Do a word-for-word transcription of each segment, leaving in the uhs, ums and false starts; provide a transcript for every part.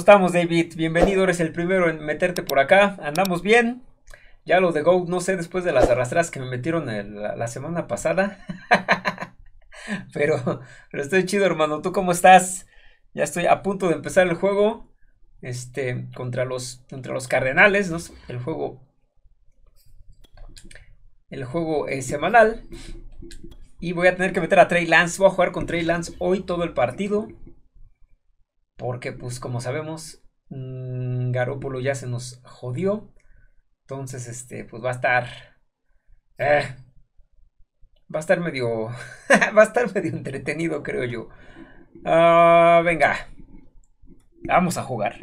estamos, David? Bienvenido, eres el primero en meterte por acá. ¿Andamos bien? Ya lo de Go, no sé, después de las arrastradas que me metieron el, la, la semana pasada. pero, pero estoy chido, hermano. ¿Tú cómo estás? Ya estoy a punto de empezar el juego. Este, contra los, contra los Cardenales, ¿no? El juego, el juego eh, semanal. Y voy a tener que meter a Trey Lance. Voy a jugar con Trey Lance hoy todo el partido. Porque, pues, como sabemos, mmm, Garoppolo ya se nos jodió. Entonces, este, pues va a estar... Eh, va a estar medio... va a estar medio entretenido, creo yo. Uh, venga. Vamos a jugar.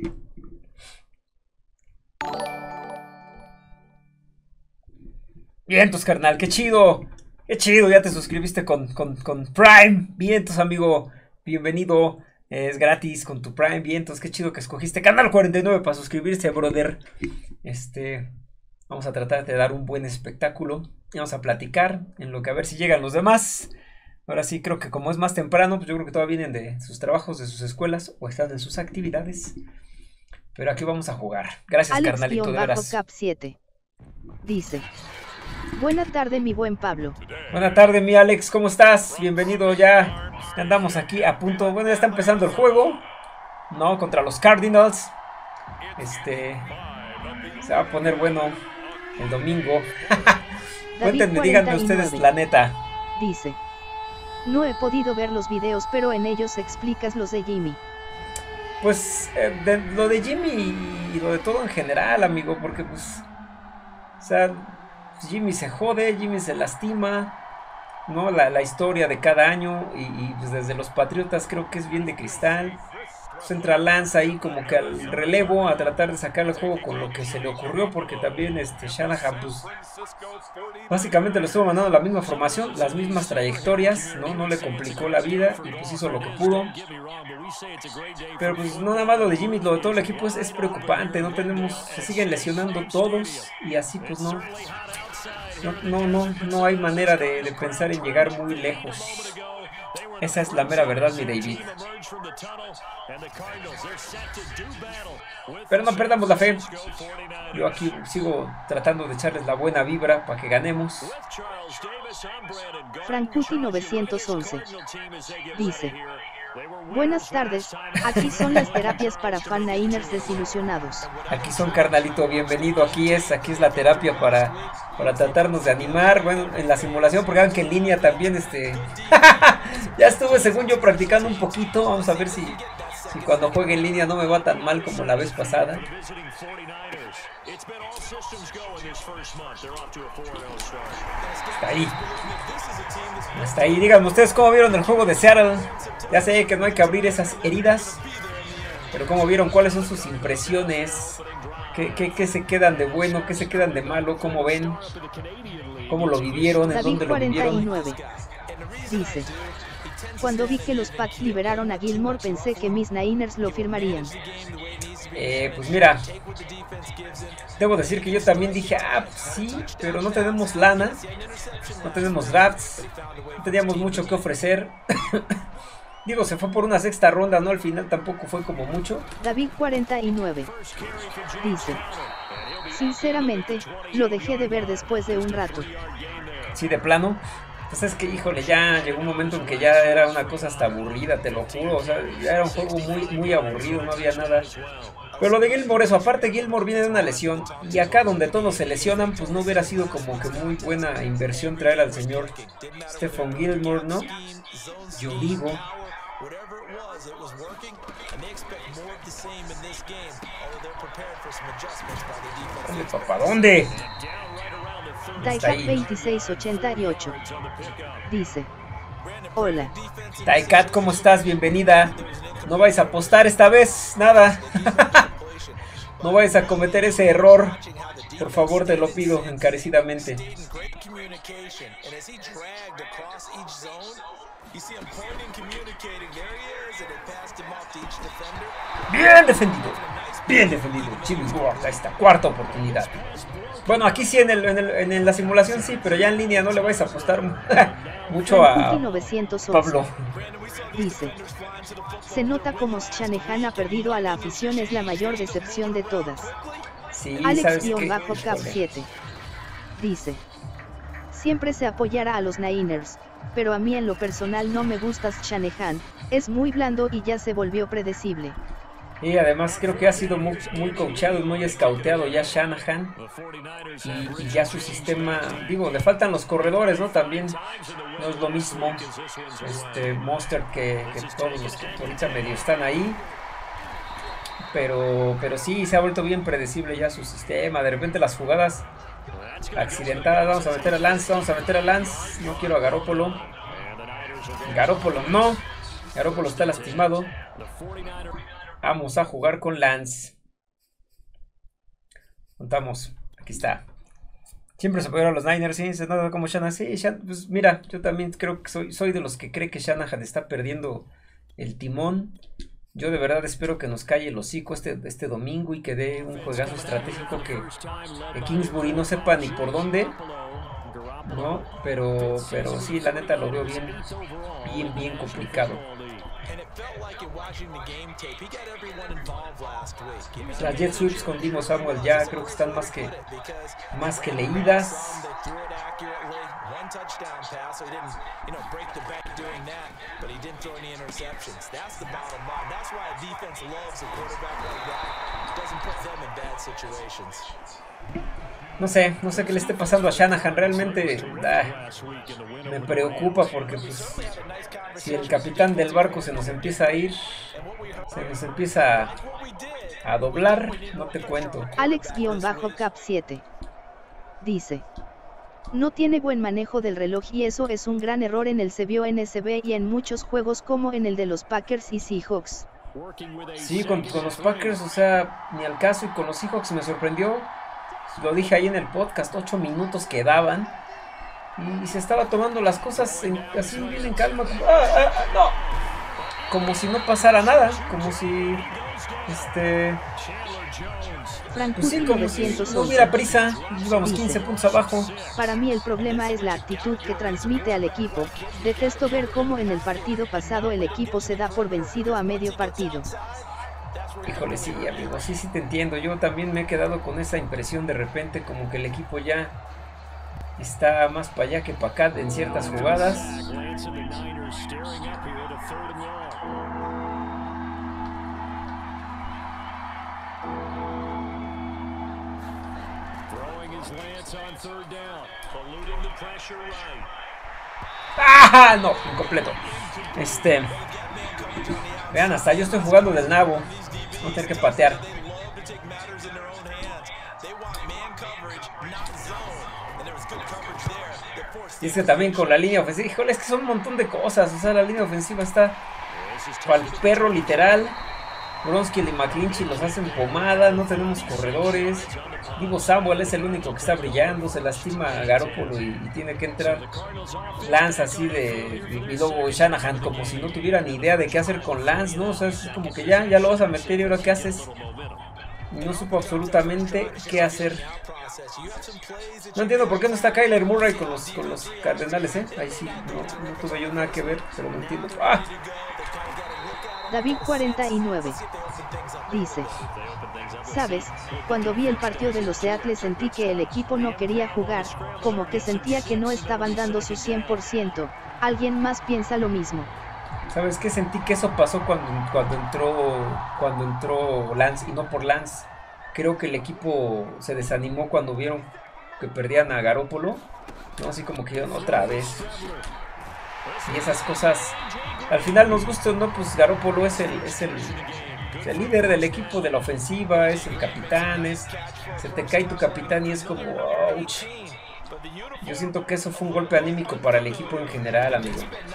Vientos, carnal, qué chido. Qué chido, ya te suscribiste con, con, con Prime. Vientos, amigo. Bienvenido. Es gratis con tu Prime. Vientos, qué chido que escogiste Canal cuarenta y nueve para suscribirse, brother. Este, vamos a tratar de dar un buen espectáculo. Y vamos a platicar en lo que a ver si llegan los demás. Ahora sí, creo que como es más temprano, pues yo creo que todavía vienen de sus trabajos, de sus escuelas o están en sus actividades. Pero aquí vamos a jugar. Gracias, Alex carnalito, de veras. Cap siete dice: buena tarde, mi buen Pablo. Buena tarde, mi Alex, ¿cómo estás? Bienvenido, ya andamos aquí a punto. Bueno, ya está empezando el juego, ¿no? Contra los Cardinals. Este, se va a poner bueno el domingo. Cuéntenme, díganme ustedes la neta. Dice: no he podido ver los videos, pero en ellos explicas los de Jimmy. Pues, eh, de, lo de Jimmy y lo de todo en general, amigo, porque pues, o sea, Jimmy se jode, Jimmy se lastima, ¿no? La, la historia de cada año y, y pues desde los Patriotas creo que es bien de cristal. Pues entra Lance ahí como que al relevo a tratar de sacar el juego con lo que se le ocurrió, porque también este Shanahan pues básicamente lo estuvo mandando la misma formación, las mismas trayectorias, ¿no? No le complicó la vida y pues hizo lo que pudo. Pero pues no nada más lo de Jimmy, lo de todo el equipo es, es preocupante, no tenemos, se siguen lesionando todos y así pues no, no, no, no, no hay manera de, de pensar en llegar muy lejos. Esa es la mera verdad, mi David. Pero no perdamos la fe. Yo aquí sigo tratando de echarles la buena vibra para que ganemos. Frankuti novecientos once dice: buenas tardes, aquí son las terapias para fan-niners desilusionados. Aquí son, carnalito, bienvenido, aquí es, aquí es la terapia para, para tratarnos de animar, bueno, en la simulación, porque vean que en línea también, este, ya estuve, según yo, practicando un poquito, vamos a ver si, si cuando juegue en línea no me va tan mal como la vez pasada. Está ahí. Hasta ahí, díganme ustedes cómo vieron el juego de Seattle. Ya sé que no hay que abrir esas heridas, pero cómo vieron, cuáles son sus impresiones, qué, qué, qué se quedan de bueno, qué se quedan de malo, cómo ven, cómo lo vivieron, en dónde lo vivieron. Dice: cuando vi que los Pats liberaron a Gilmore pensé que mis Niners lo firmarían. Eh, pues mira, debo decir que yo también dije, ah, pues sí, pero no tenemos lana, no tenemos drafts, no teníamos mucho que ofrecer. Digo, se fue por una sexta ronda, ¿no? Al final tampoco fue como mucho. David cuarenta y nueve dice: sinceramente, lo dejé de ver después de un rato. Sí, de plano. Pues es que, híjole, ya llegó un momento en que ya era una cosa hasta aburrida, te lo juro. O sea, ya era un juego muy, muy aburrido, no había nada. Pero lo de Gilmore, eso, aparte Gilmore viene de una lesión. Y acá donde todos se lesionan, pues no hubiera sido como que muy buena inversión traer al señor Stephon Gilmore, ¿no? Yo digo. ¿Dónde, papá? ¿Dónde? Taikat veintiséis ochenta y ocho dice: hola. Taikat, ¿cómo estás? Bienvenida. No vais a apostar esta vez, nada. No vais a cometer ese error. Por favor, te lo pido encarecidamente. Bien defendido. Bien defendido. Jimmy Ward, ahí está. Cuarta oportunidad. Bueno, aquí sí en, el, en, el, en la simulación sí, pero ya en línea no le vais a apostar mucho a Pablo. Dice, se nota como Shanahan ha perdido a la afición, es la mayor decepción de todas. Sí, Alex-Cap siete dice, siempre se apoyará a los Niners, pero a mí en lo personal no me gusta Shanahan, es muy blando y ya se volvió predecible. Y además creo que ha sido muy, muy coachado y muy escauteado ya Shanahan. Y, y ya su sistema, digo, le faltan los corredores, ¿no? También no es lo mismo este Mostert que, que todos los que ahorita medio están ahí. Pero, pero sí, se ha vuelto bien predecible ya su sistema. De repente las jugadas accidentadas, vamos a meter a Lance, vamos a meter a Lance. No quiero a Garoppolo. Garoppolo no. Garoppolo está lastimado. Vamos a jugar con Lance. Contamos. Aquí está. Siempre se apoyaron a los Niners. Sí, se nota como Shanahan. Sí, Shanahan, pues mira, yo también creo que soy, soy de los que cree que Shanahan está perdiendo el timón. Yo de verdad espero que nos calle el hocico este, este domingo y que dé un juegazo estratégico que, que Kingsbury no sepa ni por dónde. No, pero, pero sí, la neta lo veo bien, bien, bien complicado. Las jet sweeps con Deebo Samuel ya creo que están más que más que leídas. No sé, no sé qué le esté pasando a Shanahan, realmente ah, me preocupa porque pues, si el capitán del barco se nos empieza a ir, se nos empieza a, a doblar, no te cuento. Alex-Cap siete dice, no tiene buen manejo del reloj y eso es un gran error en el se vio en S B y en muchos juegos como en el de los Packers y Seahawks. Sí, con, con los Packers, o sea, ni al caso, y con los Seahawks me sorprendió. Lo dije ahí en el podcast, ocho minutos quedaban y, y se estaba tomando las cosas en, así bien en calma, como, ah, ah, ah, no. Como si no pasara nada, como si este pues sí, como si no hubiera prisa, íbamos quince puntos abajo. Para mí el problema es la actitud que transmite al equipo. Detesto ver cómo en el partido pasado el equipo se da por vencido a medio partido. Híjole, sí, amigo, sí, sí te entiendo. Yo también me he quedado con esa impresión de repente como que el equipo ya está más para allá que para acá en ciertas jugadas. ¡Ah! No, incompleto. Este... Vean, hasta yo estoy jugando del nabo. No tener que patear. Y es que también con la línea ofensiva, híjole, es que son un montón de cosas. O sea, la línea ofensiva está para el perro literal. Bronskill y McClinchy los hacen pomada. No tenemos corredores. Deebo Samuel es el único que está brillando. Se lastima a Garoppolo y, y tiene que entrar Lance así de... Y, y luego Shanahan como si no tuviera ni idea de qué hacer con Lance, ¿no? O sea, es como que ya, ya lo vas a meter y ahora ¿qué haces? No supo absolutamente qué hacer. No entiendo por qué no está Kyler Murray con los, con los Cardenales, ¿eh? Ahí sí, no, no tuve yo nada que ver, pero no entiendo. ¡Ah! David cuarenta y nueve dice, sabes, cuando vi el partido de los Seattle sentí que el equipo no quería jugar, como que sentía que no estaban dando su cien por ciento, ¿alguien más piensa lo mismo? ¿Sabes qué? Sentí que eso pasó cuando, cuando entró cuando entró Lance y no por Lance. Creo que el equipo se desanimó cuando vieron que perdían a Garoppolo, ¿no? Así como que iban otra vez. Y esas cosas, al final nos gusta o no, pues Garoppolo es el, es el, el líder del equipo de la ofensiva, es el capitán, es, se te cae tu capitán y es como, ouch. Yo siento que eso fue un golpe anímico para el equipo en general, amigo.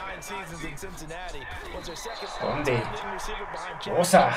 ¿Dónde? ¡Osa!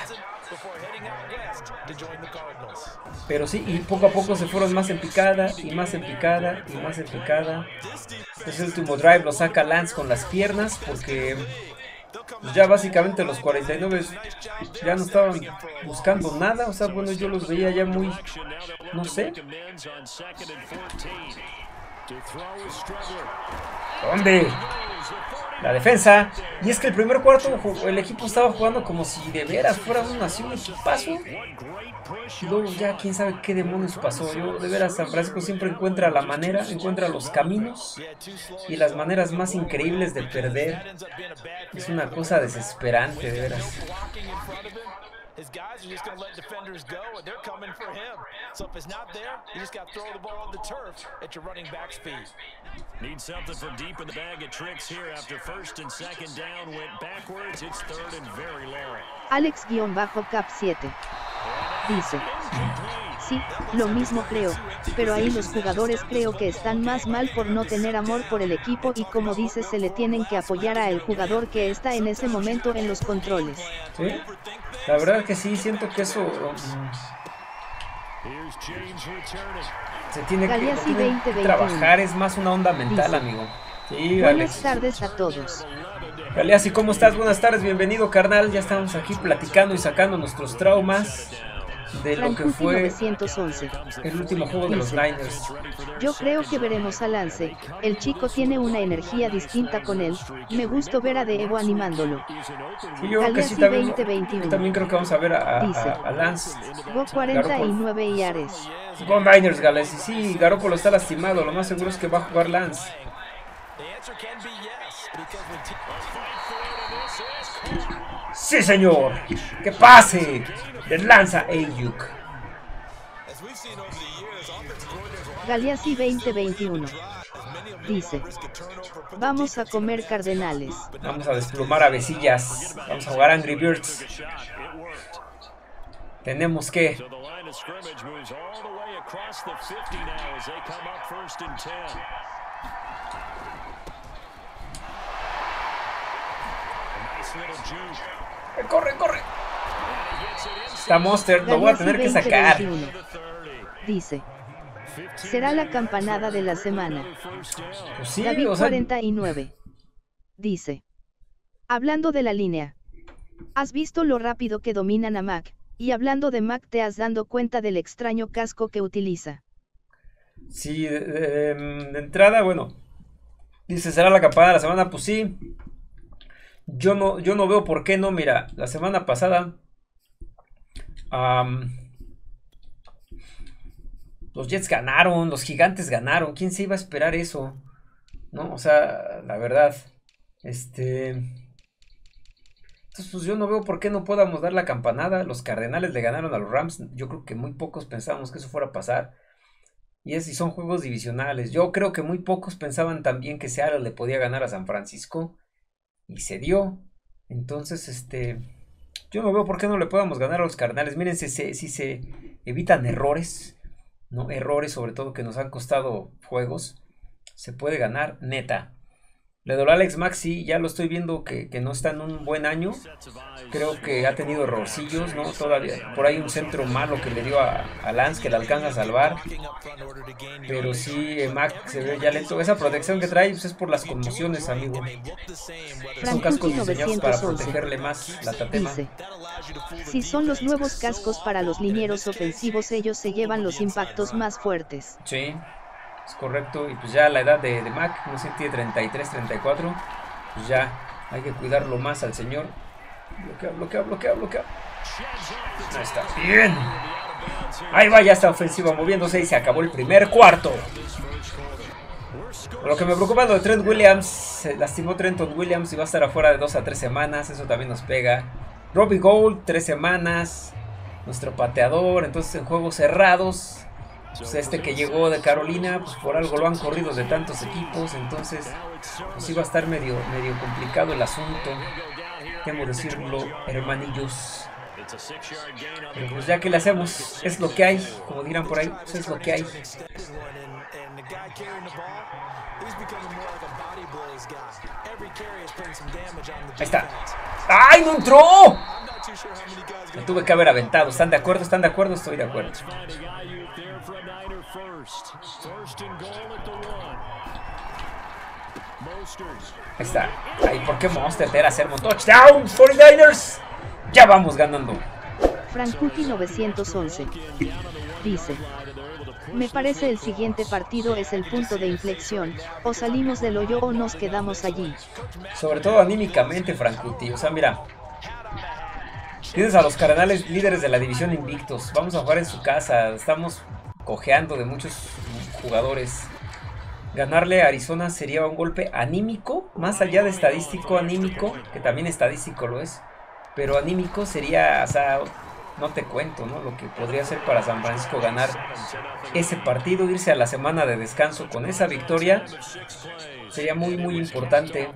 Pero sí, y poco a poco se fueron más en picada, y más en picada, y más en picada. Ese último drive lo saca Lance con las piernas, porque pues ya básicamente los cuarenta y nueve ya no estaban buscando nada. O sea, bueno, yo los veía ya muy, no sé. ¿Dónde? La defensa. Y es que el primer cuarto el equipo estaba jugando como si de veras fuera un, así un equipazo. Y luego ya quién sabe qué demonios pasó. Yo de veras San Francisco siempre encuentra la manera, encuentra los caminos y las maneras más increíbles de perder. Es una cosa desesperante, de veras. His guys are just going to let defenders go, and they're coming for him. So if it's not there, you just got to throw the ball on the turf at your running back speed. Need something from deep in the bag of tricks here after first and second down went backwards. It's third and very long. Alex-Cap siete dice: sí, lo mismo creo, pero ahí los jugadores creo que están más mal por no tener amor por el equipo y como dices se le tienen que apoyar a el jugador que está en ese momento en los controles. Sí, la verdad que sí, siento que eso um, se tiene que, Galeazzi tiene que trabajar, es más una onda mental, dice, amigo. Sí, buenas Alex. tardes a todos. Galeazzi, ¿cómo estás? Buenas tardes, bienvenido, carnal. Ya estamos aquí platicando y sacando nuestros traumas de lo que fue novecientos once. El último juego de los Niners. Yo creo que veremos a Lance, el chico tiene una energía distinta con él, me gustó ver a Deebo animándolo. Sí, yo creo que sí, también, yo también creo que vamos a ver a, a, a Lance. Go cuarenta y nueve y Ares. Go Niners, Gales. Y sí, Garoppolo está lastimado, lo más seguro es que va a jugar Lance. Sí, señor, que pase. Le lanza Ayuk. Galeazzi veinte veintiuno dice: vamos a comer cardenales. Vamos a desplumar a Besillas. Vamos a jugar Angry Birds. Tenemos que. Corre, corre. Está Monster, lo voy a tener que sacar. Dice: será la campanada de la semana. Pues sí, David o sea, cuarenta y nueve dice: hablando de la línea, ¿has visto lo rápido que dominan a Mac? Y hablando de Mac, ¿te has dado cuenta del extraño casco que utiliza? Sí, de, de, de entrada, bueno, dice, ¿será la campanada de la semana? Pues sí. Yo no, yo no veo por qué no. Mira, la semana pasada um, los Jets ganaron, los Gigantes ganaron. ¿Quién se iba a esperar eso? ¿No? O sea, la verdad, este... Entonces, pues yo no veo por qué no podamos dar la campanada. Los Cardenales le ganaron a los Rams. Yo creo que muy pocos pensábamos que eso fuera a pasar. Y es, y son juegos divisionales. Yo creo que muy pocos pensaban también que Seattle le podía ganar a San Francisco. Y se dio. Entonces, este... yo no veo por qué no le podamos ganar a los Cardenales. Miren, si se, si se evitan errores, ¿no? Errores sobre todo que nos han costado juegos. Se puede ganar, neta. Le doy a Alex Maxi, ya lo estoy viendo que, que no está en un buen año. Creo que ha tenido errorcillos, ¿no? Todavía. Por ahí un centro malo que le dio a, a Lance, que le alcanza a salvar. Pero sí, Mac se ve ya lento. Esa protección que trae pues, es por las conmociones, amigo. Son cascos diseñados para protegerle más la tatema. Dice: si son los nuevos cascos para los linieros ofensivos, ellos se llevan los impactos más fuertes. Sí. Es correcto, y pues ya la edad de, de Mac, no sé, tiene treinta y tres, treinta y cuatro, pues ya hay que cuidarlo más al señor. Bloquea, bloquea, bloquea, bloquea. Ahí está, bien. Ahí va, ya está ofensiva moviéndose y se acabó el primer cuarto. Lo que me preocupa es lo de Trent Williams, se lastimó Trenton Williams y va a estar afuera de dos a tres semanas, eso también nos pega. Robbie Gould, tres semanas, nuestro pateador, entonces en juegos cerrados. Pues este que llegó de Carolina, pues por algo lo han corrido de tantos equipos, entonces pues iba a estar medio, medio complicado el asunto, tengo que decirlo, hermanillos. Pero pues ya que le hacemos, es lo que hay, como dirán por ahí, pues es lo que hay. Ahí está. ¡Ay, no entró! Me tuve que haber aventado. ¿Están de acuerdo? ¿Están de acuerdo? Estoy de acuerdo. Ahí está. Ay, ¿por qué Monster te era hacer un touchdown? cuarenta y nueve ers. Ya vamos ganando. Frankuti novecientos once dice: me parece el siguiente partido es el punto de inflexión, o salimos del hoyo o nos quedamos allí. Sobre todo anímicamente, Frankuti, o sea, mira, tienes a los Cardenales líderes de la división invictos, vamos a jugar en su casa, estamos cojeando de muchos jugadores. Ganarle a Arizona sería un golpe anímico, más allá de estadístico, anímico, que también estadístico lo es, pero anímico sería, o sea, no te cuento, ¿no? Lo que podría ser para San Francisco ganar ese partido, irse a la semana de descanso con esa victoria, sería muy muy importante.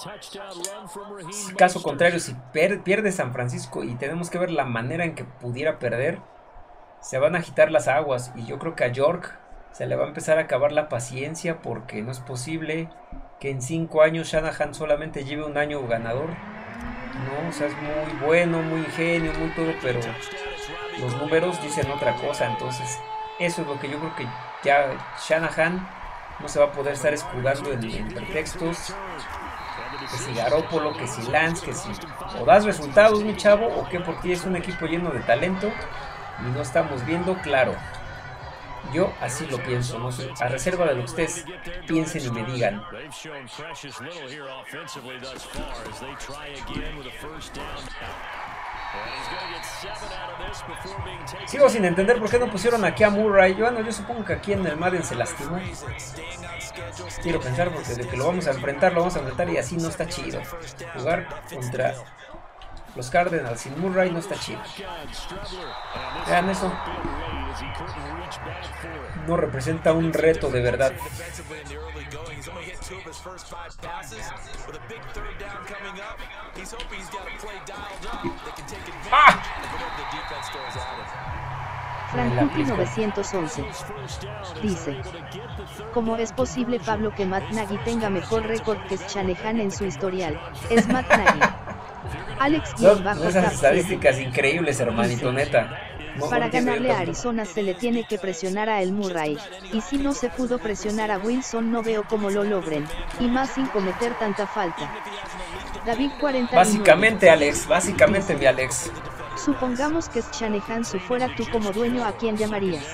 Caso contrario, si pierde San Francisco, y tenemos que ver la manera en que pudiera perder, se van a agitar las aguas, y yo creo que a York se le va a empezar a acabar la paciencia, porque no es posible que en cinco años Shanahan solamente lleve un año ganador. No, o sea, es muy bueno, muy ingenio, muy todo, pero los números dicen otra cosa. Entonces, eso es lo que yo creo que ya Shanahan no se va a poder estar escudando en, en pretextos. Que si Garoppolo, que si Lance, que si o das resultados, mi chavo, o que porque es un equipo lleno de talento y no estamos viendo claro. Yo así lo pienso, no sé, a reserva de lo que ustedes piensen y me digan. Sigo sin entender por qué no pusieron aquí a Murray. Yo, bueno, yo supongo que aquí en el Madden se lastimó. Quiero pensar, porque de que lo vamos a enfrentar, lo vamos a enfrentar y así no está chido. Jugar contra los Cardinals sin Murray no está chido. Vean eso. No representa un reto de verdad. ¡Ah! Frankuti novecientos once dice: ¿cómo es posible, Pablo, que Matt Nagy tenga mejor récord que Shanahan en su historial? Es Matt Nagy. Alex Son esas estadísticas increíbles, hermanito, neta. No, Para no ganarle a Arizona se le tiene que presionar a El Murray, y si no se pudo presionar a Wilson no veo cómo lo logren, y más sin cometer tanta falta. David cuarenta y nueve. Básicamente, Alex, básicamente mi Alex. Supongamos que Shanahan su fuera tú como dueño, ¿a quién llamarías?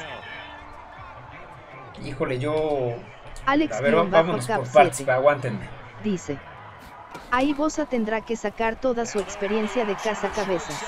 Híjole, yo... Alex a ver, vámonos por partes, aguántenme. Dice: ahí Bosa tendrá que sacar toda su experiencia de cazacabezas.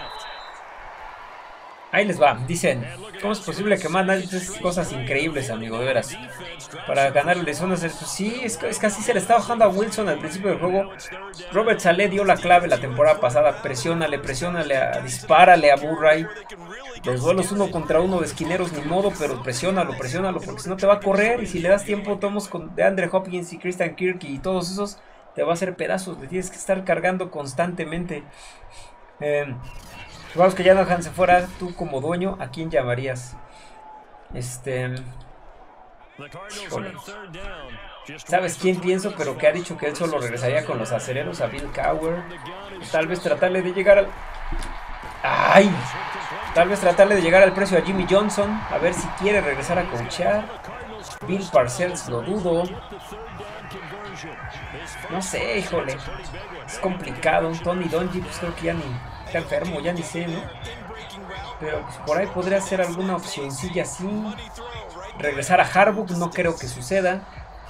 Ahí les va, dicen, ¿cómo es posible que Matt Nagy hace cosas increíbles, amigo? De veras. Para ganarle de zonas, pues sí, es, es que así se le está bajando a Wilson al principio del juego. Robert Saleh dio la clave la temporada pasada. Presiónale, presiónale, a, dispárale a Murray. Los duelos uno contra uno de esquineros, ni modo, pero presiónalo, presiónalo, porque si no te va a correr. Y si le das tiempo, tomos con DeAndre Hopkins y Christian Kirk y todos esos, te va a hacer pedazos. Le tienes que estar cargando constantemente. Eh... Vamos, que ya no se fuera, tú como dueño, ¿a quién llamarías? Este... Híjole. ¿Sabes quién pienso? Pero que ha dicho que él solo regresaría con los acereros, a Bill Cowher. Tal vez tratarle de llegar al... ¡Ay! Tal vez tratarle de llegar al precio a Jimmy Johnson, a ver si quiere regresar a coachear. Bill Parcells, lo dudo. No sé, híjole. Es complicado. Tony Dungy, pues creo que ya ni... está enfermo, ya ni sé, ¿no? Pero pues, por ahí podría ser alguna opcioncilla así. Regresar a Harbaugh, no creo que suceda.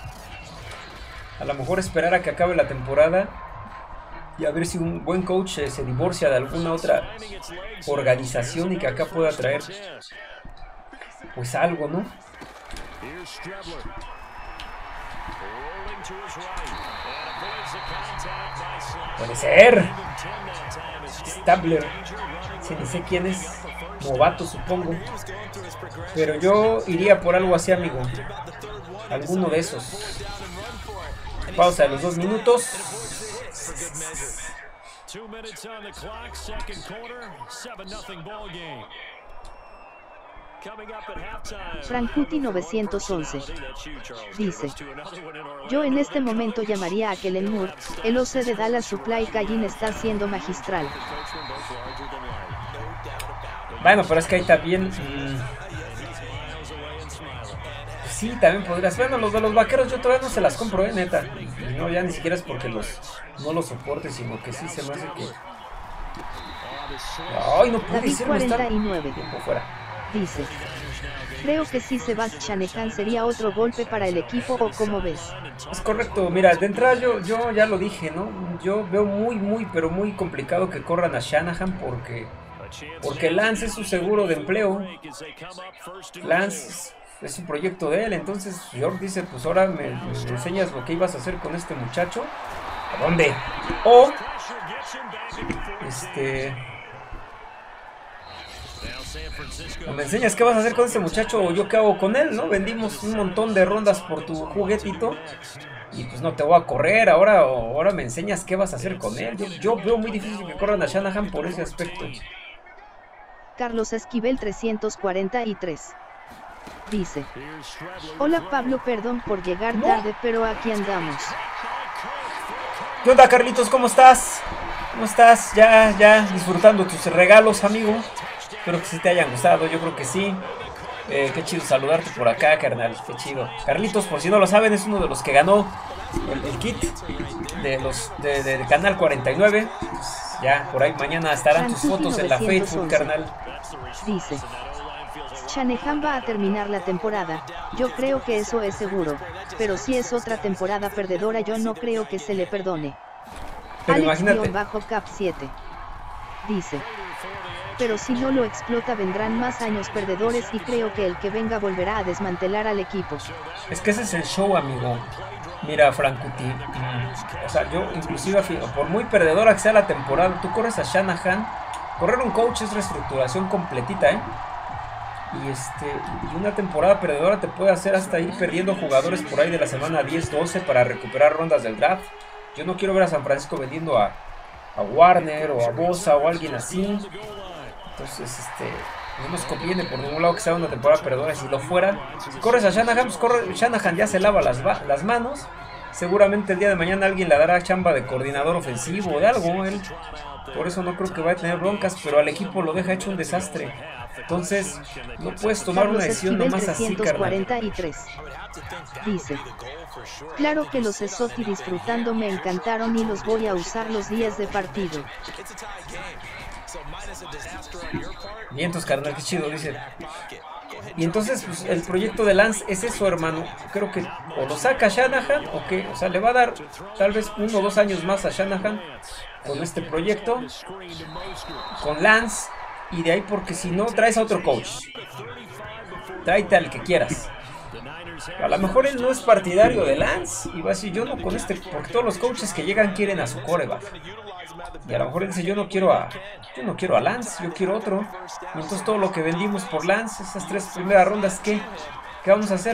A lo mejor esperar a que acabe la temporada y a ver si un buen coach eh, se divorcia de alguna otra organización y que acá pueda traer pues algo, ¿no? Puede ser Stabler, si ni sé quién es, novato supongo, pero yo iría por algo así, amigo, alguno de esos. Pausa de los dos minutos. Frankuti novecientos once dice: yo en este momento llamaría a Kellen Moore. El O C de Dallas Supply Chain está siendo magistral. Bueno, pero es que ahí también mmm, sí, también podrías. Bueno, los de los vaqueros yo todavía no se las compro, eh, neta. Y no, ya ni siquiera es porque los no los soporte, sino que sí se me hace que Ay, no puede David ser, no está cuarenta y nueve. tiempo fuera. Dice, creo que si se va Shanahan sería otro golpe para el equipo, ¿o cómo ves? Es correcto, mira, de entrada yo, yo ya lo dije, ¿no? Yo veo muy, muy, pero muy complicado que corran a Shanahan porque, porque Lance es su seguro de empleo. Lance es un proyecto de él, entonces York dice, pues ahora me, me enseñas lo que ibas a hacer con este muchacho. ¿A dónde? O, este... o me enseñas qué vas a hacer con este muchacho o yo qué hago con él, ¿no? Vendimos un montón de rondas por tu juguetito y pues no te voy a correr, ahora, ahora me enseñas qué vas a hacer con él. Yo, yo veo muy difícil que corran a Shanahan por ese aspecto. Carlos Esquivel trescientos cuarenta y tres. Dice, hola Pablo, perdón por llegar ¿No? tarde, pero aquí andamos. ¿Qué onda, Carlitos? ¿Cómo estás? ¿Cómo estás? Ya, ya disfrutando tus regalos, amigo. Espero que sí te hayan gustado, yo creo que sí. Eh, qué chido saludarte por acá, carnal. Qué chido. Carlitos, por si no lo saben, es uno de los que ganó el, el kit de los de, de, de Canal cuarenta y nueve. Pues ya, por ahí mañana estarán tus fotos en la Facebook, carnal. Dice, Shanahan va a terminar la temporada, yo creo que eso es seguro, pero si es otra temporada perdedora yo no creo que se le perdone. Alex-Cap siete. Dice, pero si no lo explota vendrán más años perdedores y creo que el que venga volverá a desmantelar al equipo. Es que ese es el show, amigo. Mira, Frankuti, o sea, yo inclusive, por muy perdedora que sea la temporada, tú corres a Shanahan. Correr un coach es reestructuración completita, ¿eh? Y, este, y una temporada perdedora te puede hacer hasta ir perdiendo jugadores por ahí de la semana diez doce para recuperar rondas del draft. Yo no quiero ver a San Francisco vendiendo a, a Warner o a Bosa o a alguien así. Entonces, este, no nos conviene por ningún lado que sea una temporada perdedora. Si lo fuera, si corres a Shanahan, pues corre, Shanahan ya se lava las, las manos. Seguramente el día de mañana alguien le dará chamba de coordinador ofensivo o de algo. Él, por eso no creo que vaya a tener broncas, pero al equipo lo deja hecho un desastre. Entonces, no puedes tomar una decisión nomás así, carnal. Dice, claro que los estoy disfrutando, me encantaron y los voy a usar los días de partido. Vientos, carnal, qué chido, dice. Y entonces, pues, el proyecto de Lance es eso, hermano. Creo que o lo saca Shanahan o que, o sea, le va a dar tal vez uno o dos años más a Shanahan con este proyecto, con Lance, y de ahí, porque si no, traes a otro coach. Tráete al que quieras. A lo mejor él no es partidario de Lance y va a decir, yo no con este, porque todos los coaches que llegan quieren a su coreback. Y a lo mejor él dice, yo no quiero a yo no quiero a Lance, yo quiero otro. Y entonces todo lo que vendimos por Lance, esas tres primeras rondas, ¿qué? ¿Qué vamos a hacer?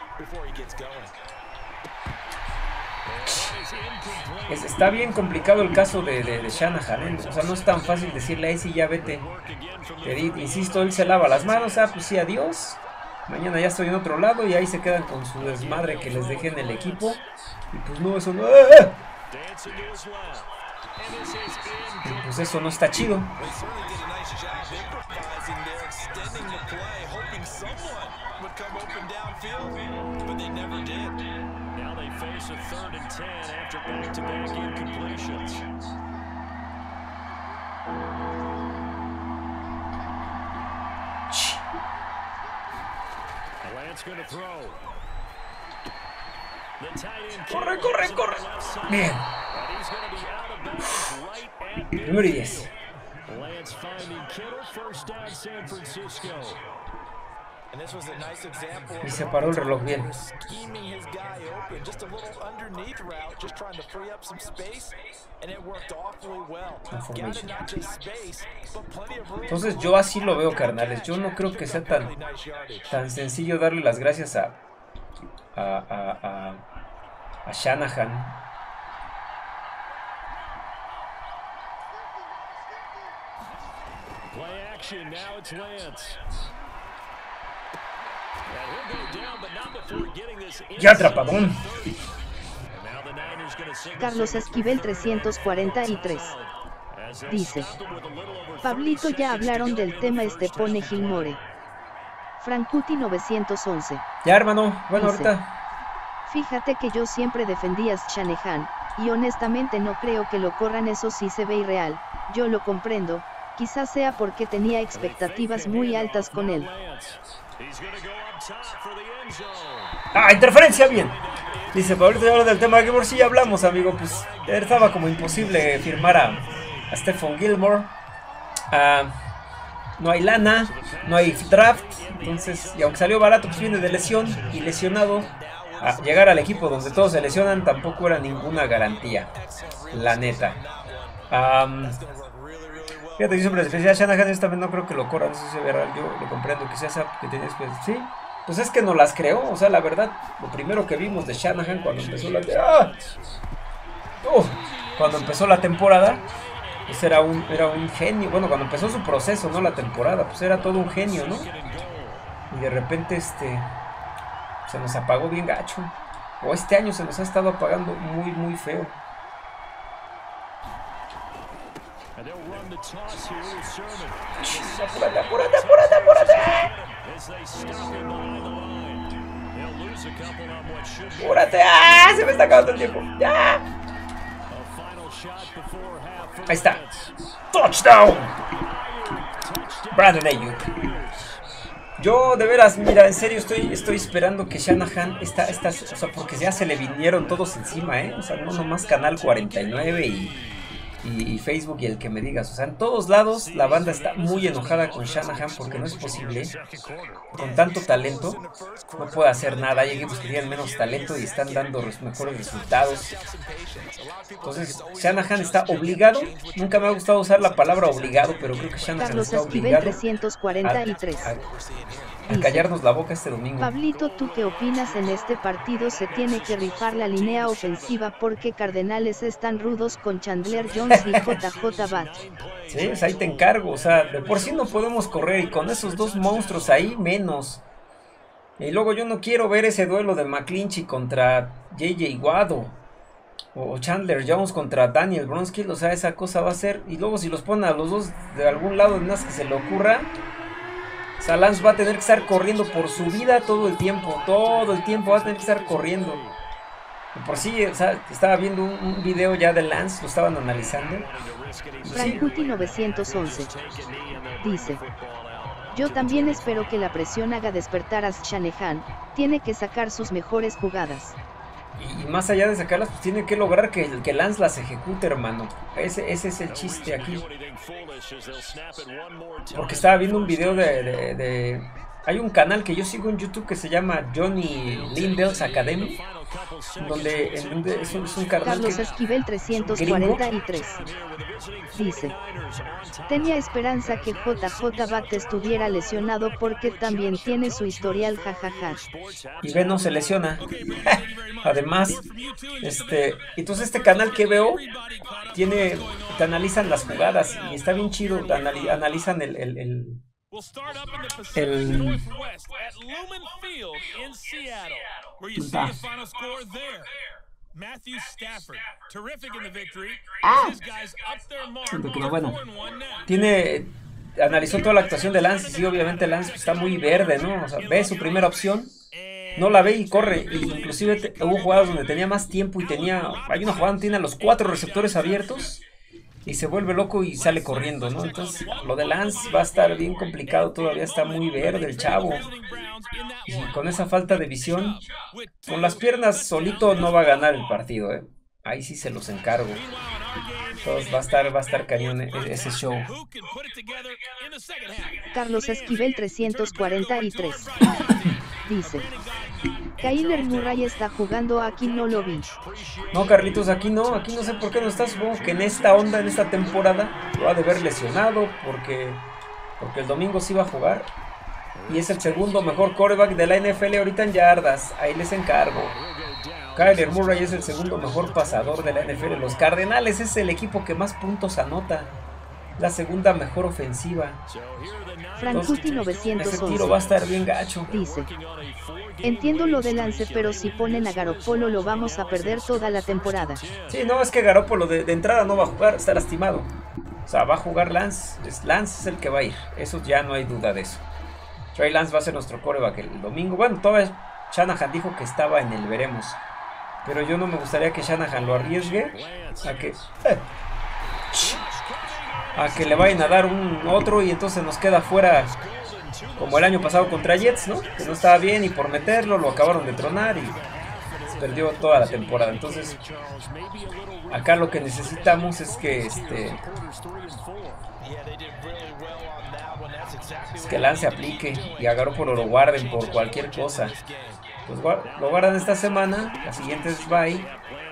Es, está bien complicado el caso de, de, de Shanahan, ¿eh? O sea, no es tan fácil decirle, ahí sí, ya vete. Te, insisto, él se lava las manos, ah, pues sí, adiós. Mañana ya estoy en otro lado y ahí se quedan con su desmadre que les dejé en el equipo. Y pues no, eso no... ¡Ah! Y pues eso no está chido. Corre, corre, corre. Bien. Número diez. Y se paró el reloj bien. Entonces yo así lo veo, carnales. Yo no creo que sea tan, tan sencillo darle las gracias a a, a, a, a Shanahan. Ya atrapadón. Carlos Esquivel trescientos cuarenta y tres. Dice, Pablito, ya hablaron del tema Estepone Gilmore. Frankuti novecientos once. Ya, hermano, bueno, dice, ahorita. Fíjate que yo siempre defendía a Shanahan, y honestamente no creo que lo corran, eso sí se ve irreal, yo lo comprendo, Quizás sea porque tenía expectativas muy altas con él. ¡Ah, interferencia! Bien. Dice, para ahorita hablar del tema de Gilmore, sí ya hablamos, amigo. Pues estaba como imposible firmar a, a Stephon Gilmore. Uh, no hay lana, no hay draft. Entonces, y aunque salió barato, pues viene de lesión y lesionado. A llegar al equipo donde todos se lesionan tampoco era ninguna garantía, la neta. Um, fíjate, yo siempre decía, Shanahan esta vez no creo que lo corran, eso es verdad, yo lo comprendo, que sea que tienes, pues sí, pues es que no las creó, o sea, la verdad, lo primero que vimos de Shanahan cuando empezó la ¡ah! uh, cuando empezó la temporada, pues era un, era un genio, bueno, cuando empezó su proceso, no la temporada, pues era todo un genio, ¿no? Y de repente, este... se nos apagó bien gacho. O este año se nos ha estado apagando muy, muy feo. Apúrate, apúrate, apúrate, apúrate. Apúrate. ¡Ah! Se me está acabando el tiempo. ¡Ya! Ahí está. Touchdown. Brandon Ayuk. Yo, de veras, mira, en serio estoy, estoy esperando que Shanahan, esta, esta, o sea, porque ya se le vinieron todos encima, ¿eh? O sea, no nomás Canal cuarenta y nueve y, y, y Facebook y el que me digas. O sea, en todos lados la banda está muy enojada con Shanahan porque no es posible, con tanto talento, no puede hacer nada. Hay equipos que tienen menos talento y están dando res, mejores resultados. Entonces, Shanahan está obligado. Nunca me ha gustado usar la palabra obligado, pero creo que Shanahan Carlos está obligado trescientos cuarenta y tres. A, a, a callarnos la boca este domingo. Pablito, ¿tú qué opinas? En este partido se tiene que rifar la línea ofensiva porque Cardenales están rudos con Chandler Jones y J J Watt. Sí, pues ahí te encargo. O sea, de por sí no podemos correr y con esos dos monstruos ahí menos. Y luego yo no quiero ver ese duelo de McClinchy contra J J Watt o, o Chandler Jones contra Daniel Brunskill. O sea, esa cosa va a ser. Y luego si los ponen a los dos de algún lado, de más que se le ocurra, o sea, Lance va a tener que estar corriendo por su vida todo el tiempo. Todo el tiempo va a tener que estar corriendo. Y por sí, o sea, estaba viendo un, un video ya de Lance, lo estaban analizando. Frankuti novecientos once dice: yo también espero que la presión haga despertar a Shanahan, tiene que sacar sus mejores jugadas. Y, y más allá de sacarlas, pues tiene que lograr que, que Lance las ejecute, hermano. Ese, ese es el chiste aquí. Porque estaba viendo un video de, de, de... Hay un canal que yo sigo en YouTube que se llama Johnny Lindell's Academy, donde en, es, un, es un canal Carlos que, Esquivel trescientos cuarenta y tres dice: tenía esperanza que J J Watt estuviera lesionado porque también tiene su historial, jajaja. Y ve, no se lesiona. Además, este, entonces este canal que veo tiene, te analizan las jugadas y está bien chido, anali, analizan el, el, el El... Ah. Pero bueno, tiene, analizó toda la actuación de Lance y sí, obviamente Lance está muy verde, ¿no? O sea, ve su primera opción, no la ve y corre. Y inclusive te, hubo jugadas donde tenía más tiempo y tenía, hay una jugada donde tiene a los cuatro receptores abiertos y se vuelve loco y sale corriendo, ¿no? Entonces, lo de Lance va a estar bien complicado, todavía está muy verde el chavo. Y con esa falta de visión, con las piernas solito no va a ganar el partido, ¿eh? Ahí sí se los encargo. Entonces va a estar, va a estar cañón ese show. Carlos Esquivel trescientos cuarenta y tres dice: Kyler Murray está jugando, aquí no lo vi. No, Carlitos, aquí no, aquí no sé por qué no está. Supongo que en esta onda, en esta temporada, lo ha de ver lesionado porque, porque el domingo sí va a jugar. Y es el segundo mejor quarterback de la N F L ahorita en yardas. Ahí les encargo. Kyler Murray es el segundo mejor pasador de la N F L. Los Cardenales es el equipo que más puntos anota. La segunda mejor ofensiva. Frankuti novecientos once ese tiro va a estar bien gacho. Dice: entiendo lo de Lance, pero si ponen a Garoppolo lo vamos a perder toda la temporada. Sí, no, es que Garoppolo de, de entrada no va a jugar, está lastimado. O sea, va a jugar Lance. Es, Lance es el que va a ir. Eso ya no hay duda de eso. Trey Lance va a ser nuestro quarterback el domingo. Bueno, todavía Shanahan dijo que estaba en el veremos. Pero yo no me gustaría que Shanahan lo arriesgue a que... Eh. a que le vayan a dar un otro y entonces nos queda fuera como el año pasado contra Jets, ¿no? Que no estaba bien y por meterlo lo acabaron de tronar y perdió toda la temporada. Entonces acá lo que necesitamos es que este es que Lance aplique y a Garoppolo lo guarden por cualquier cosa. Pues lo guardan esta semana, la siguiente es bye.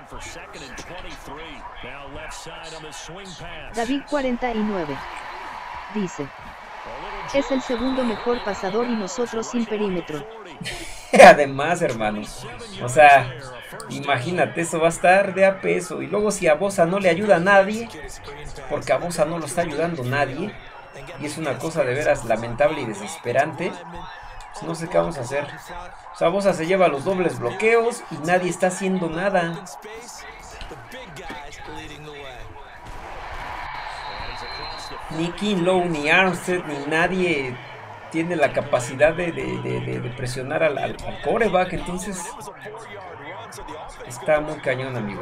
David cuarenta y nueve dice: es el segundo mejor pasador y nosotros sin perímetro. Además, hermanos, o sea, imagínate, eso va a estar de a peso. Y luego si a Bosa no le ayuda a nadie, porque a Bosa no lo está ayudando nadie, y es una cosa de veras lamentable y desesperante, pues no sé qué vamos a hacer. O sea, Bosa se lleva los dobles bloqueos y nadie está haciendo nada. Ni Kinlaw, ni Armstead, ni nadie tiene la capacidad de, de, de, de, de presionar al, al, al quarterback. Entonces está muy cañón, amigo.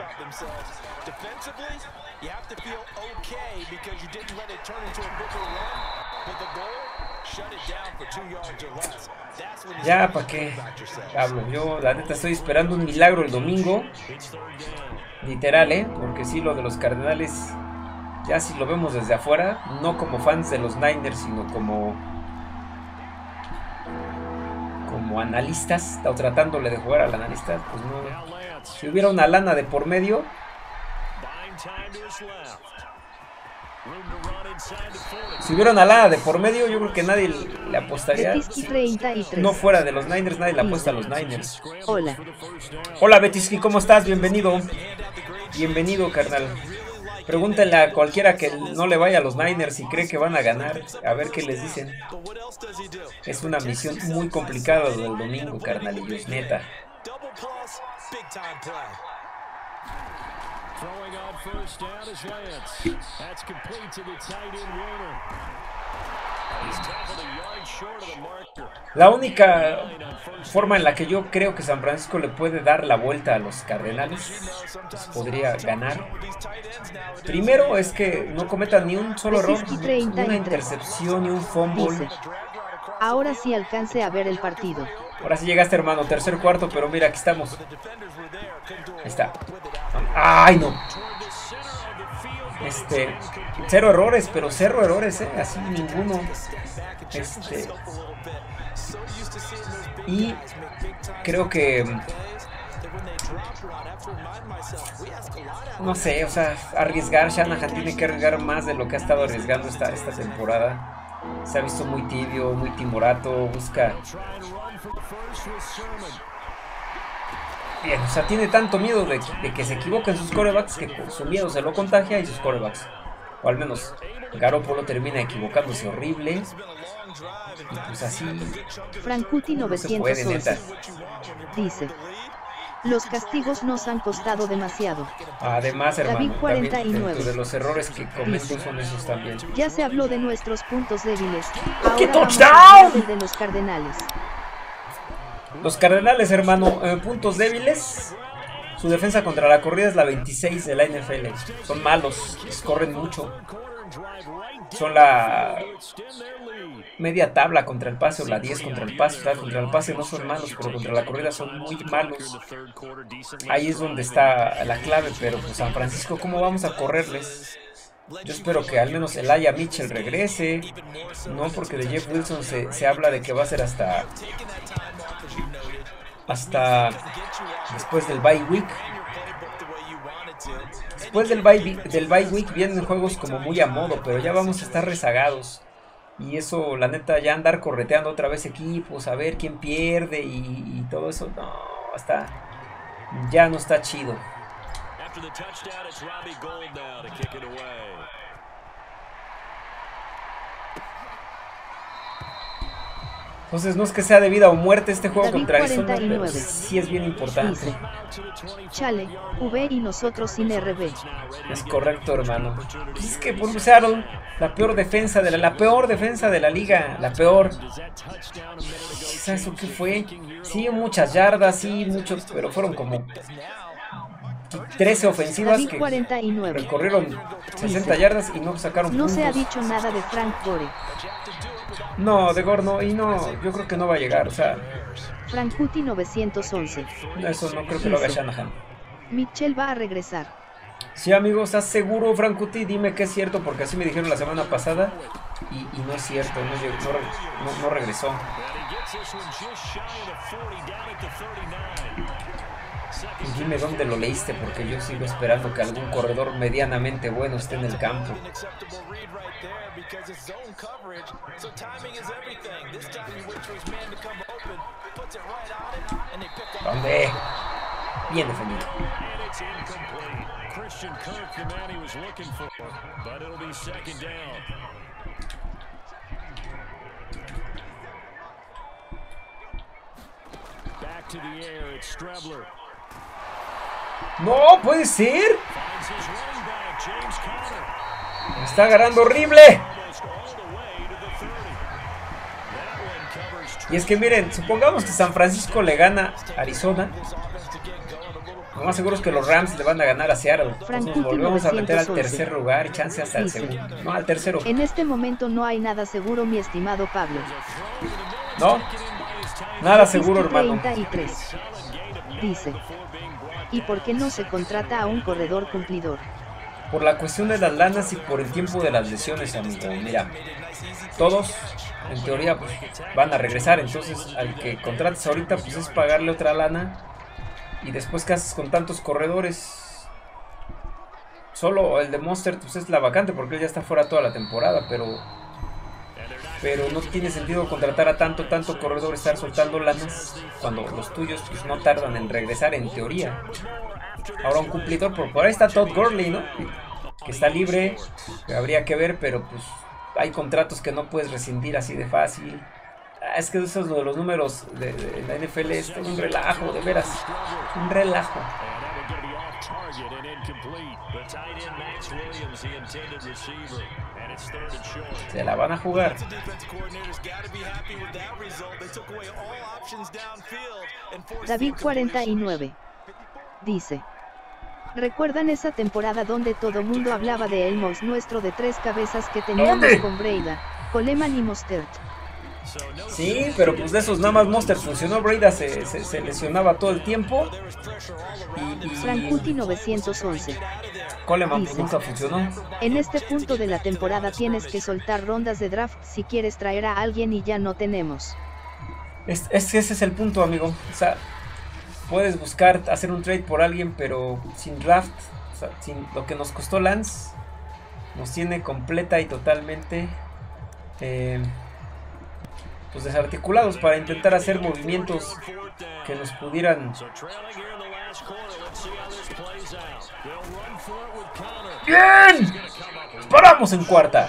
Ya, ¿para qué hablo? Yo la neta estoy esperando un milagro el domingo. Literal, ¿eh? Porque sí, lo de los Cardenales, ya si lo vemos desde afuera, no como fans de los Niners, sino como como analistas, o tratándole de jugar al analista, pues no. Si hubiera una lana de por medio, si hubiera una lana de por medio, yo creo que nadie le apostaría. No fuera de los Niners, nadie le apuesta a los Niners. Hola. Hola, Betisky, ¿cómo estás? Bienvenido. Bienvenido, carnal. Pregúntenle a cualquiera que no le vaya a los Niners y cree que van a ganar, a ver qué les dicen. Es una misión muy complicada del domingo, carnalillos, neta. La única forma en la que yo creo que San Francisco le puede dar la vuelta a los Cardenales, pues podría ganar, primero es que no cometan ni un solo error, ni una intercepción, ni un fumble. Ahora sí alcance a ver el partido. Ahora sí llegaste, hermano, tercer cuarto, pero mira, aquí estamos. Ahí está. ¡Ay, no! Este, cero errores, pero cero errores, ¿eh? Así ninguno. Este. Y creo que, no sé, o sea, arriesgar, Shanahan tiene que arriesgar más de lo que ha estado arriesgando esta, esta temporada. Se ha visto muy tibio, muy timorato, busca. Bien, o sea, tiene tanto miedo de, de que se equivoquen sus quarterbacks que por su miedo se lo contagia y sus quarterbacks. O al menos Garoppolo termina equivocándose horrible. Y pues así. Frankuti novecientos once dice: los castigos nos han costado demasiado. Además, hermano, David cuarenta y nueve de los errores que cometen son esos también. Ya se habló de nuestros puntos débiles. Ahora ¡Qué vamos touchdown! a hablar del de los Cardenales. Los Cardenales, hermano, eh, puntos débiles. Su defensa contra la corrida es la veintiséis de la N F L. Son malos, les corren mucho. Son la media tabla contra el pase o la diez contra el pase. O sea, contra el pase no son malos, pero contra la corrida son muy malos. Ahí es donde está la clave, pero pues San Francisco, ¿cómo vamos a correrles? Yo espero que al menos Elijah Mitchell regrese. No, porque de Jeff Wilson se, se habla de que va a ser hasta hasta después del bye week. Después del bye, del bye week vienen juegos como muy a modo, pero ya vamos a estar rezagados. Y eso, la neta, ya andar correteando otra vez equipos, a ver quién pierde y, y todo eso, no, está, ya no está chido. Entonces no es que sea de vida o muerte este juego David contra Arizona, cuarenta y nueve pero sí es bien importante. Dice: chale, V y nosotros sin R B. Es correcto, hermano. Pues es que por Seattle, la peor defensa de la, la peor defensa de la liga, la peor. ¿Sabes qué fue? Sí, muchas yardas, sí, muchos, pero fueron como trece ofensivas David que cuarenta y nueve. recorrieron sesenta yardas y no sacaron No puntos. se ha dicho nada de Frank Gore. No, de Gore no, y no, yo creo que no va a llegar, o sea, Frankuti novecientos once. eso no creo que lo haga Shanahan. Mitchell va a regresar. Sí, amigos, ¿estás seguro, Frankuti? Dime que es cierto, porque así me dijeron la semana pasada y, y no es cierto, no, llegó, no, no, no regresó. Y dime dónde lo leíste, porque yo sigo esperando que algún corredor medianamente bueno esté en el campo. ¿Dónde? Bien defendido. Christian Kirk, the man he was looking for, but it'll be second down. Back to the air, it's Strebler. No, puede ser. Finds his running back, James Conner. Me está agarrando horrible. Almost all the way to the thirty. That one covers. Y es que miren, supongamos que San Francisco le gana a Arizona. Lo más seguro es que los Rams le van a ganar a Seattle. Entonces nos volvemos a meter al tercer lugar y chance hasta el segundo. No, al tercero. En este momento no hay nada seguro, mi estimado Pablo. No, nada seguro, hermano. treinta y tres. Dice. ¿Y por qué no se contrata a un corredor cumplidor? Por la cuestión de las lanas y por el tiempo de las lesiones, amigo. Mira, todos en teoría pues, van a regresar. Entonces al que contrates ahorita pues es pagarle otra lana. Y después, ¿qué haces con tantos corredores? Solo el de Mostert pues, es la vacante porque él ya está fuera toda la temporada, pero pero no tiene sentido contratar a tanto, tanto corredor, estar soltando lanas cuando los tuyos pues, no tardan en regresar en teoría. Ahora un cumplidor, por, por ahí está Todd Gurley, ¿no? Que está libre, que habría que ver, pero pues hay contratos que no puedes rescindir así de fácil. Es que eso es lo de los números de, de la N F L, es un relajo, de veras, un relajo. Se la van a jugar. David cuarenta y nueve. Dice. ¿Recuerdan esa temporada donde todo mundo hablaba de el monstruo de tres cabezas que teníamos ¿Dónde? con Breida, Coleman y Mostert? Sí, pero pues de esos nada más Mostert funcionó. Breida se, se, se lesionaba todo el tiempo. Y, y Frankuti novecientos once. Coleman pues, Dice. nunca funcionó. En este punto de la temporada tienes que soltar rondas de draft si quieres traer a alguien y ya no tenemos. Es, es que ese es el punto, amigo. O sea, puedes buscar hacer un trade por alguien, pero sin draft, o sea, sin lo que nos costó Lance, nos tiene completa y totalmente eh, pues desarticulados para intentar hacer movimientos que nos pudieran. ¡Bien! ¡Paramos en cuarta!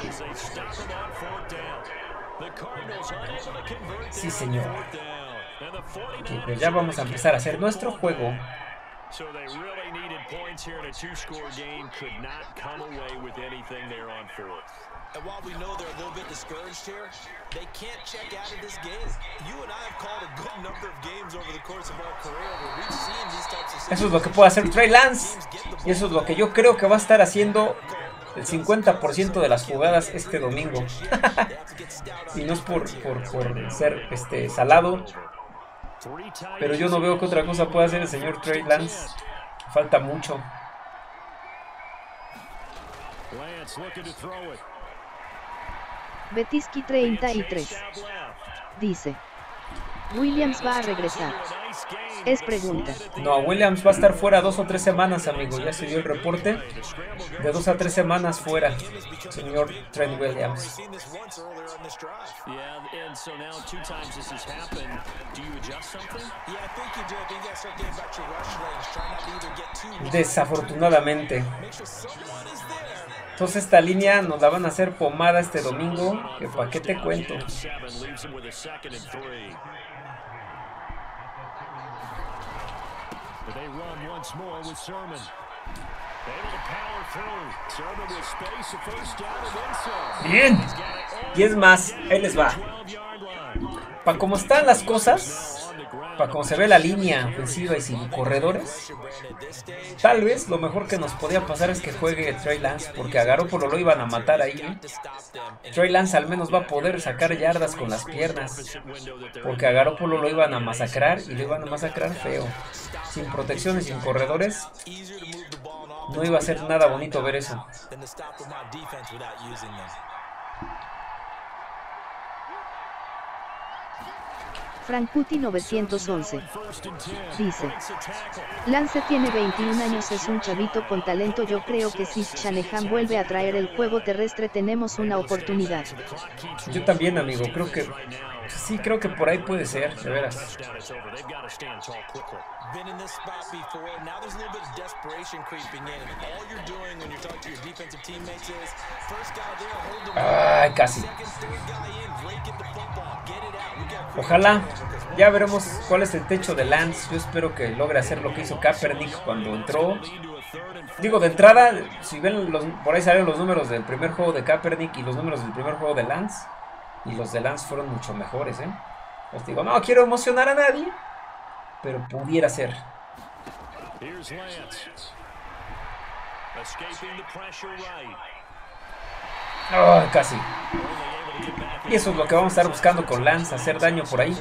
Sí, señor. Okay, pues ya vamos a empezar a hacer nuestro juego. So they really needed points here in a two-score game, could not come away with anything there on fourth. And while we know they're a little bit discouraged here, they can't check out of this game. You and I have called a good number of games over the course of our career where we've seen these types of situations. Eso es lo que puede hacer Trey Lance. Y eso es lo que yo creo que va a estar haciendo el cincuenta por ciento de las jugadas este domingo. Y no es por, por, por ser este salado, pero yo no veo que otra cosa pueda hacer el señor Trey Lance. Falta mucho. Betiski treinta y tres. Dice. Williams va a regresar. Es pregunta. No, Williams va a estar fuera dos o tres semanas, amigo. Ya se dio el reporte. De dos a tres semanas fuera, señor Trent Williams. Desafortunadamente. Entonces esta línea nos la van a hacer pomada este domingo. Que pa' qué te cuento. They run once more with Sermon. Able to power through. Sermon with space, a first down and then some. Bien. Y es más, ahí les va. Para como están las cosas, para como se ve la línea ofensiva y sin corredores, tal vez lo mejor que nos podía pasar es que juegue Trey Lance, porque a Garoppolo lo iban a matar ahí, ¿eh? Trey Lance al menos va a poder sacar yardas con las piernas, porque a Garoppolo lo iban a masacrar y lo iban a masacrar feo. Sin protección y sin corredores, no iba a ser nada bonito ver eso. Frankuti novecientos once dice: Lance tiene veintiún años, es un chavito con talento. Yo creo que si Shanahan vuelve a traer el juego terrestre tenemos una oportunidad. Yo también, amigo, creo que sí, creo que por ahí puede ser, de veras. Ay, casi. Ojalá, ya veremos cuál es el techo de Lance. Yo espero que logre hacer lo que hizo Kaepernick cuando entró. Digo, de entrada, si ven, los, por ahí salen los números del primer juego de Kaepernick y los números del primer juego de Lance. Y los de Lance fueron mucho mejores, ¿eh? Os digo, no quiero emocionar a nadie, pero pudiera ser. Oh, casi. Y eso es lo que vamos a estar buscando con Lance, hacer daño por ahí.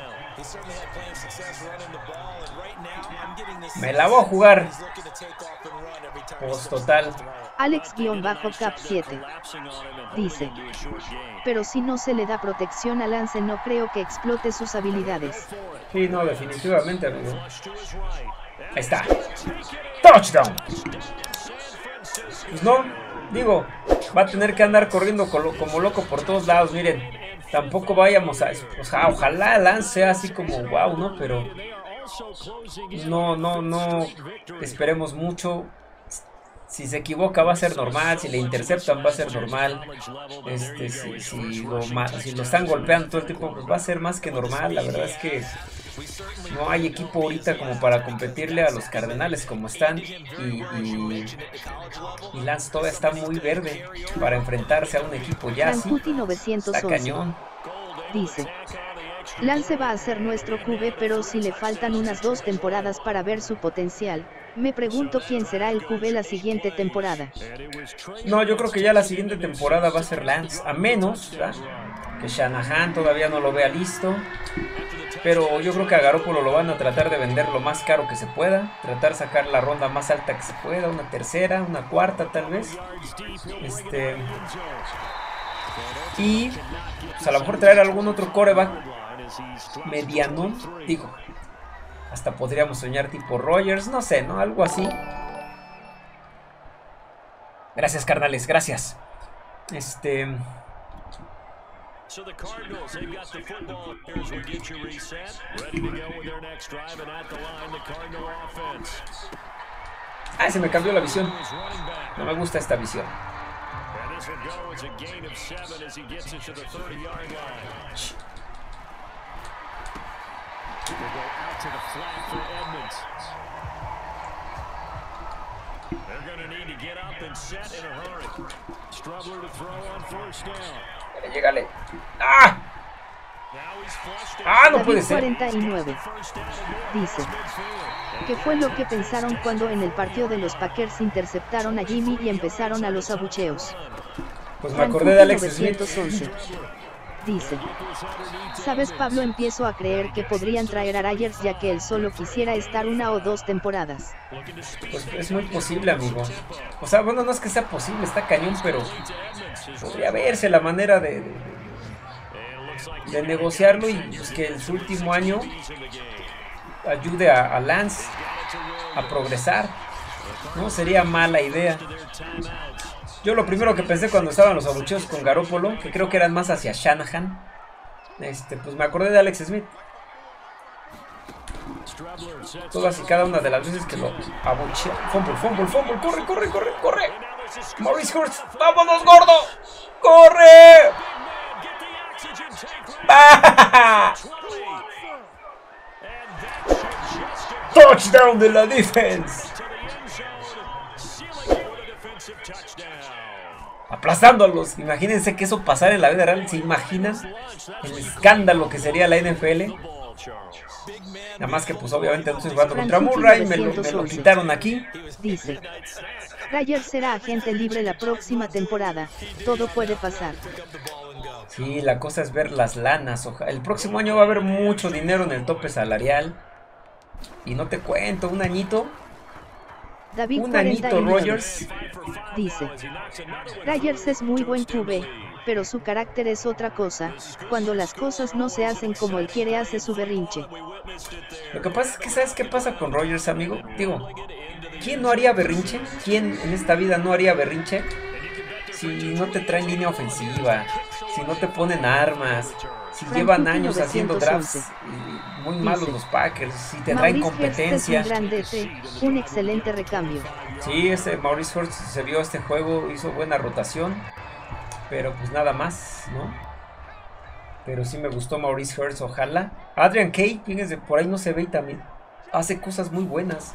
Me la voy a jugar. Pues total. Alex-Cap siete dice: pero si no se le da protección a Lance no creo que explote sus habilidades. Sí, no, definitivamente, amigo. Ahí está. Touchdown. Pues no, digo, va a tener que andar corriendo como loco por todos lados. Miren, tampoco vayamos a... O sea, ojalá Lance sea así como wow, ¿no? Pero no, no, no esperemos mucho. Si se equivoca va a ser normal, si le interceptan va a ser normal, este, si, si, lo, si lo están golpeando todo el tiempo, pues va a ser más que normal. La verdad es que no hay equipo ahorita como para competirle a los Cardenales como están, y, y, y Lance todavía está muy verde para enfrentarse a un equipo ya así. Está cañón. Dice: Lance va a ser nuestro Q B, pero si le faltan unas dos temporadas para ver su potencial, me pregunto quién será el Q B la siguiente temporada. No, yo creo que ya la siguiente temporada va a ser Lance, a menos, ¿verdad?, que Shanahan todavía no lo vea listo. Pero yo creo que a Garoppolo lo van a tratar de vender lo más caro que se pueda, tratar de sacar la ronda más alta que se pueda, una tercera, una cuarta tal vez. Este... Y pues a lo mejor traer algún otro quarterback mediano, digo, hasta podríamos soñar tipo Rodgers, no sé, ¿no? Algo así. Gracias, carnales, gracias. Este... Ah, se me cambió la visión. No me gusta esta visión. Llegale. ¡Ah! ¡Ah, no puede ser! cuarenta y nueve dice: ¿qué fue lo que pensaron cuando en el partido de los Packers interceptaron a Jimmy y empezaron a los abucheos? Pues me acordé de Alex Smith. Dice: ¿sabes, Pablo? Empiezo a creer que podrían traer a Rodgers, ya que él solo quisiera estar una o dos temporadas. Pues es muy posible, amigo. O sea, bueno, no es que sea posible, está cañón, pero podría verse la manera de, de, de negociarlo y pues que en su último año ayude a, a Lance a progresar. No sería mala idea. Yo lo primero que pensé cuando estaban los abucheos con Garoppolo, que creo que eran más hacia Shanahan, este, pues me acordé de Alex Smith. Todas y cada una de las veces que lo abucheó. Fumble, fumble, fumble, corre, corre, corre, corre. Maurice Hurst, vámonos, gordo. ¡Corre! ¡Ah! Touchdown de la defense. Aplastándolos. Imagínense que eso pasara en la vida real. ¿Se imaginan el escándalo que sería la N F L? Nada más que pues obviamente no estoy jugando contra Murray, me lo, me lo quitaron aquí. Dice, Ryder será agente libre la próxima temporada, todo puede pasar. Sí, la cosa es ver las lanas. El próximo año va a haber mucho dinero en el tope salarial. Y no te cuento, un añito. David Un añito Rogers. Dice, Ryers es muy buen Q B, pero su carácter es otra cosa. Cuando las cosas no se hacen como él quiere, hace su berrinche. Lo que pasa es que, ¿sabes qué pasa con Rogers, amigo? Digo, ¿quién no haría berrinche? ¿Quién en esta vida no haría berrinche? Si no te traen línea ofensiva, si no te ponen armas, si Frank llevan Tuki años haciendo drafts muy malos dice, los Packers, si te traen Maurice competencia. Hurst es un, gran D T, un excelente recambio. Sí, ese Maurice Hurst se vio este juego, hizo buena rotación, pero pues nada más, ¿no? Pero sí me gustó Maurice Hurst, ojalá. Adrian Kay, fíjense, por ahí no se ve y también hace cosas muy buenas.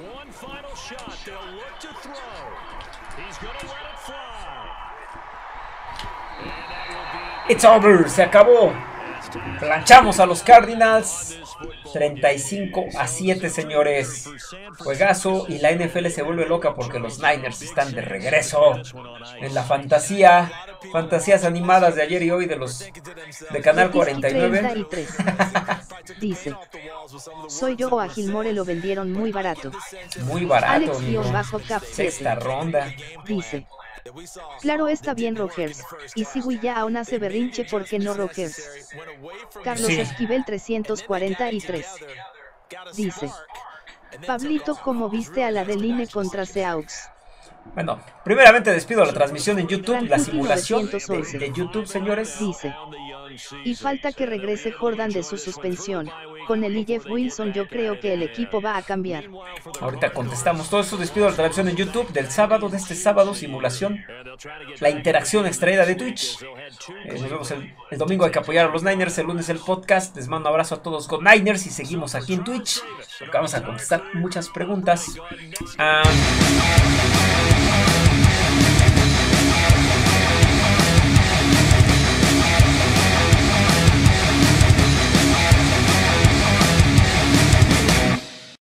It's over, se acabó. Planchamos a los Cardinals treinta y cinco a siete, señores. Juegazo, y la N F L se vuelve loca porque los Niners están de regreso en la fantasía. Fantasías animadas de ayer y hoy de los de Canal cuarenta y nueve. Dice, soy yo o a Gilmore lo vendieron muy barato. Muy barato, Alex-Cap sexta ronda. Dice, claro, está bien Rogers, y si ya aún hace berrinche, ¿por qué no Rogers? Carlos Sí. Esquivel trescientos cuarenta y tres. Dice, Pablito, ¿cómo viste a la del I N E contra Seahawks? Bueno, primeramente despido la transmisión en YouTube, Frank la Tuki simulación de, novecientos once. de YouTube, señores. Dice, y falta que regrese Jordan de su suspensión. Con el y Jeff Wilson yo creo que el equipo va a cambiar. Ahorita contestamos todo eso. Despido la transmisión en YouTube del sábado, de este sábado, simulación. La interacción extraída de Twitch. Eh, nos vemos el, el domingo, hay que apoyar a los Niners. El lunes el podcast. Les mando un abrazo a todos con Niners y seguimos aquí en Twitch, porque vamos a contestar muchas preguntas. Ah...